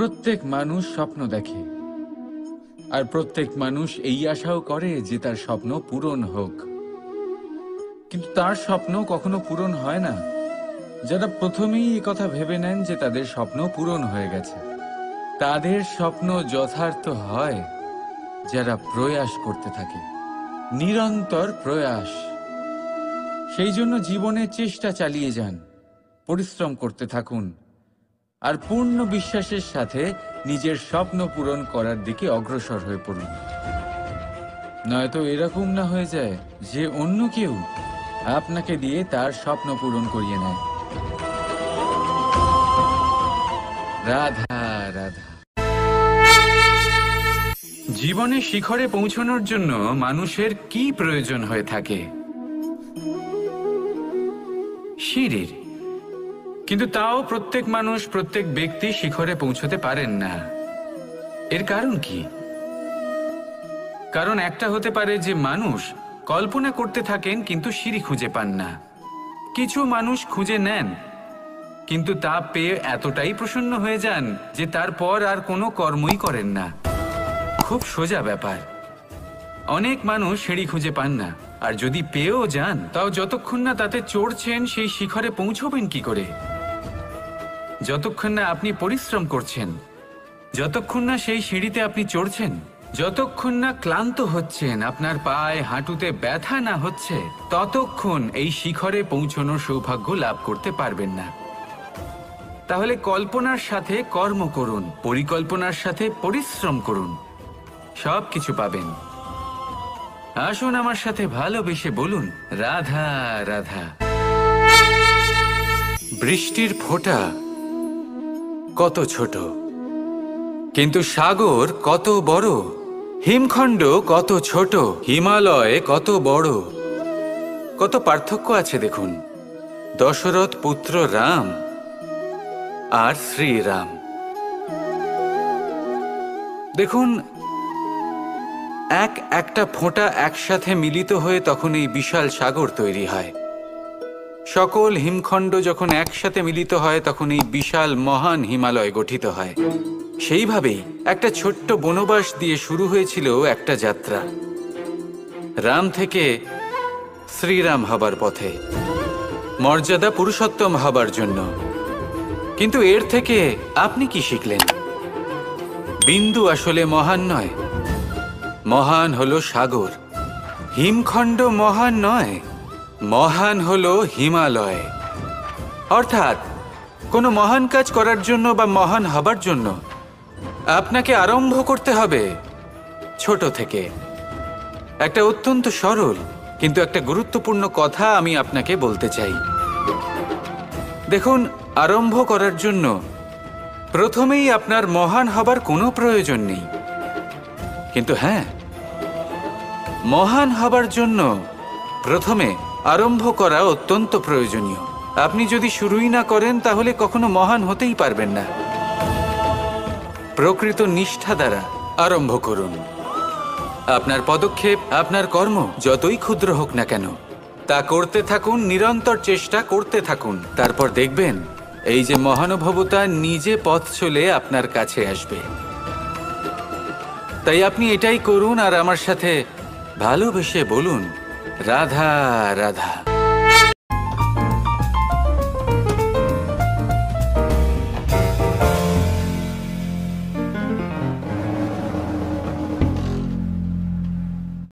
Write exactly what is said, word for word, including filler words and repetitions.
প্রত্যেক মানুষ স্বপ্ন দেখে, আর প্রত্যেক মানুষ এই আশাও করে যে তার স্বপ্ন পূরণ হোক। কিন্তু তার স্বপ্ন কখনো পূরণ হয় না যারা প্রথমেই এই কথা ভেবে নেন যে তাদের স্বপ্ন পূরণ হয়ে গেছে। তাদের স্বপ্ন যথার্থ হয় যারা প্রয়াস করতে থাকে, নিরন্তর প্রয়াস। সেই জন্য জীবনে চেষ্টা চালিয়ে যান, পরিশ্রম করতে থাকুন, আর পূর্ণ বিশ্বাসের সাথে নিজের স্বপ্ন পূরণ করার দিকে অগ্রসর হয়ে পড়ুন। নয়তো এরকম না হয়ে যায় যে অন্য কেউ আপনাকে দিয়ে তার স্বপ্ন পূরণ করিয়ে নেয়। রাধা রাধা। জীবনে শিখরে পৌঁছানোর জন্য মানুষের কি প্রয়োজন হয়ে থাকে? সিঁড়ির। কিন্তু তাও প্রত্যেক মানুষ, প্রত্যেক ব্যক্তি শিখরে পৌঁছতে পারেন না। এর কারণ কি? কারণ একটা হতে পারে যে মানুষ কল্পনা করতে থাকেন কিন্তু সিঁড়ি খুঁজে পান না। কিছু মানুষ খুঁজে নেন কিন্তু তা পেয়ে এতটাই প্রসন্ন হয়ে যান যে তারপর আর কোনো কর্মই করেন না। খুব সোজা ব্যাপার। অনেক মানুষ সিঁড়ি খুঁজে পান না, আর যদি পেয়েও যান তাও যতক্ষণ না তাতে চড়ছেন সেই শিখরে পৌঁছবেন কি করে? যতক্ষণ না আপনি পরিশ্রম করছেন, যতক্ষণ না সেই সিঁড়িতে আপনি চড়ছেন, যতক্ষণ না ক্লান্ত হচ্ছেন, আপনার পায়ে হাঁটুতে ব্যথা না হচ্ছে, ততক্ষণ এই শিখরে পৌঁছানোর সৌভাগ্য লাভ করতে পারবেন না। তাহলে কল্পনার সাথে কর্ম করুন, পরিকল্পনার সাথে পরিশ্রম করুন, সব কিছু পাবেন। আসুন আমার সাথে ভালোবেসে বলুন রাধা রাধা। বৃষ্টির ফোঁটা কত ছোট, কিন্তু সাগর কত বড়। হিমখণ্ড কত ছোট, হিমালয় কত বড়। কত পার্থক্য আছে দেখুন। দশরথ পুত্র রাম আর শ্রীরাম। দেখুন, এক একটা ফোঁটা একসাথে মিলিত হয়ে তখন এই বিশাল সাগর তৈরি হয়। সকল হিমখণ্ড যখন একসাথে মিলিত হয় তখন এই বিশাল মহান হিমালয় গঠিত হয়। সেইভাবেই একটা ছোট্ট বনবাস দিয়ে শুরু হয়েছিল একটা যাত্রা, রাম থেকে শ্রীরাম হবার পথে, মর্যাদা পুরুষোত্তম হবার জন্য। কিন্তু এর থেকে আপনি কি শিখলেন? বিন্দু আসলে মহান নয়, মহান হলো সাগর। হিমখণ্ড মহান নয়, মহান হলো হিমালয়। অর্থাৎ কোনো মহান কাজ করার জন্য বা মহান হবার জন্য আপনাকে আরম্ভ করতে হবে ছোট থেকে। একটা অত্যন্ত সরল কিন্তু একটা গুরুত্বপূর্ণ কথা আমি আপনাকে বলতে চাই। দেখুন, আরম্ভ করার জন্য প্রথমেই আপনার মহান হবার কোনো প্রয়োজন নেই। কিন্তু হ্যাঁ, মহান হবার জন্য প্রথমে আরম্ভ করা অত্যন্ত প্রয়োজনীয়। আপনি যদি শুরুই না করেন তাহলে কখনো মহান হতেই পারবেন না। প্রকৃত নিষ্ঠা দ্বারা আরম্ভ করুন। আপনার পদক্ষেপ, আপনার কর্ম যতই ক্ষুদ্র হোক না কেন, তা করতে থাকুন, নিরন্তর চেষ্টা করতে থাকুন। তারপর দেখবেন এই যে মহানুভবতা নিজে পথ চলে আপনার কাছে আসবে। তাই আপনি এটাই করুন আর আমার সাথে ভালোবেসে বলুন রাধা রাধা।